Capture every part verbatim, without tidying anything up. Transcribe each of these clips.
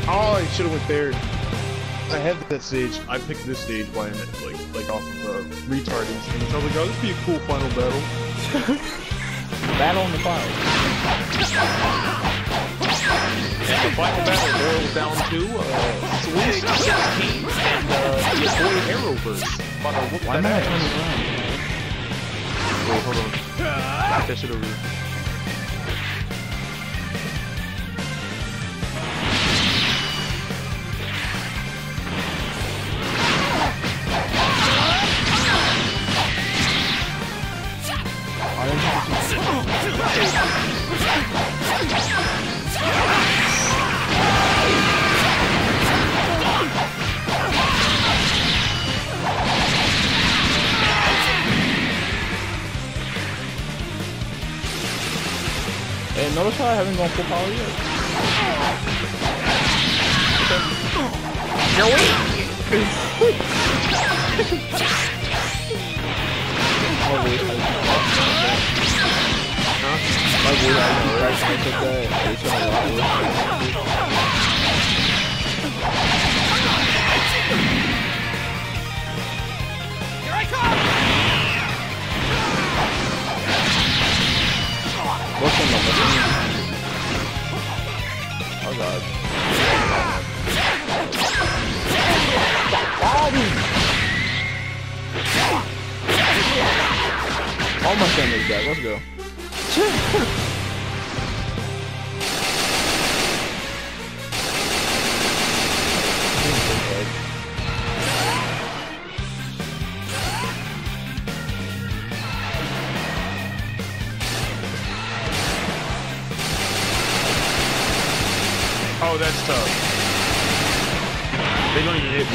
Oh, I should have went there. I have that stage. I picked this stage by like like off of uh, retard instincts. I was like, oh, this would be a cool final battle. Battle in the fire. And the final battle boils down to uh, Sweet sixteen and uh, your boy Aeroverse. About to whoop Why that am I ass. turning around? Wait, hold on. Put that shit over here. Hey, notice how I haven't gone full power yet? You're weak! Oh, wait, I Huh? My boy, I know, right? I took that. It's a lot Here I come! What's in the machine? Oh god. All my family's back, let's go. Oh, that's tough. They don't even hit me.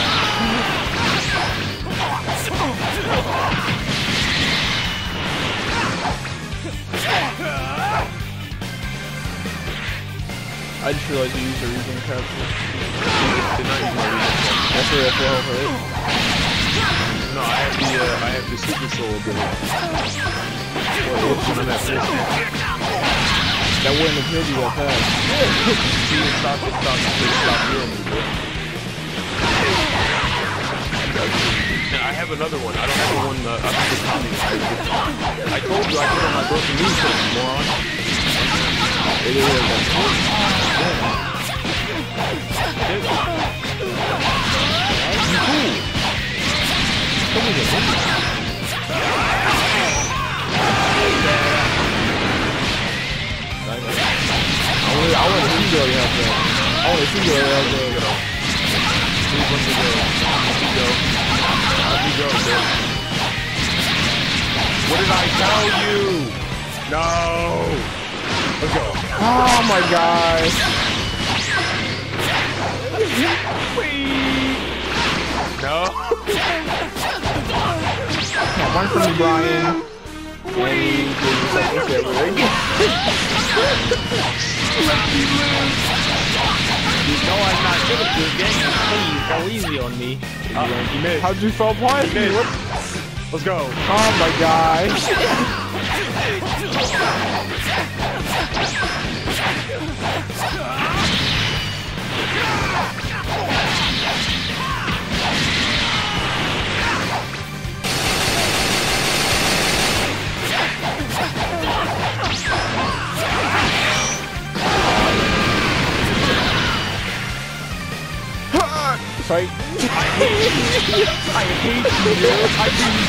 I just realized you used a regen capture. Did not use my regen capture. That's where that's well, right? No, I have the uh, I have the super soul ability. What's on that first? That wouldn't have hit you that fast. See, it stopped, it stopped, it stopped healing me, bro. And I have another one. I don't have the one uh, up to the Tommy. I told you I put on my broken knee, so moron. It is like I want I want to see you have that. I want to see you have that. Who's going to go? How'd you go? How'd you go, bitch? What did I tell you? No! Let's go. Oh my gosh. No! Come on from me, Brian. Wait. Let me live! You know I'm not good at this game. Please, go easy on me. Uh, you missed. How'd you fall past me? What? Let's go. Oh my gosh. Sorry. I hate you. I hate you. I really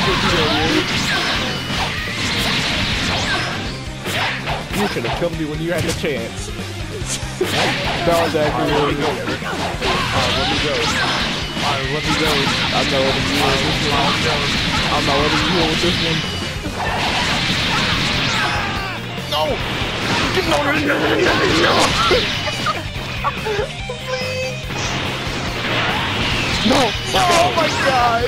do. You should have killed me when you had the chance. That was actually really good. Alright, let me go. Alright, let me go. I'm not letting you heal with this one. I'm not letting you heal with this one. No! No, no, no, no, no, no! No! Oh my god!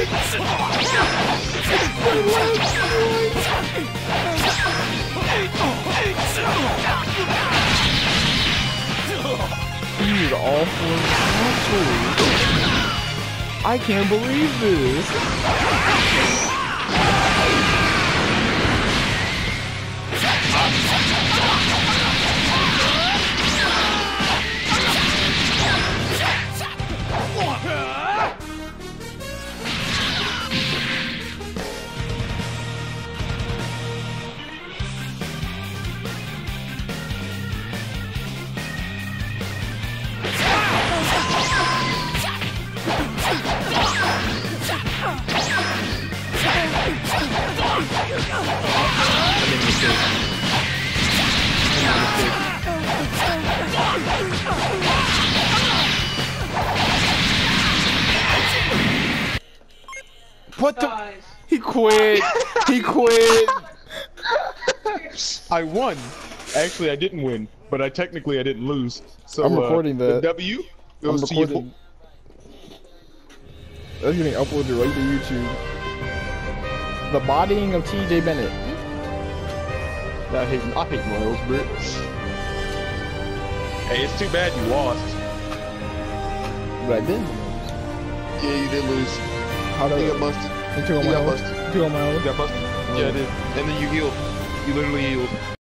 Dude, all four consoles. I can't believe this. mistake. What the? He quit. He quit. I won. Actually, I didn't win, but I technically I didn't lose. So I'm recording uh, that. The W I'm goes to you. recording. That's getting uploaded right to YouTube. The bodying of T J Bennett. I hate, I hate Miles, bro. Hey, it's too bad you lost. But I did. Yeah, you did lose. How did You got busted. You took on You my got own. busted. Took on my own. You got busted. Yeah, I did. And then you healed. You literally healed.